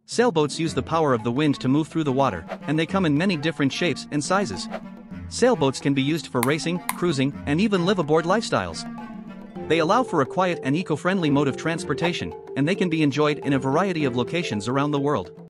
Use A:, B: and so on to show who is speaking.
A: Sailboats use the power of the wind to move through the water, and they come in many different shapes and sizes. Sailboats can be used for racing, cruising, and even live-aboard lifestyles. They allow for a quiet and eco-friendly mode of transportation, and they can be enjoyed in a variety of locations around the world.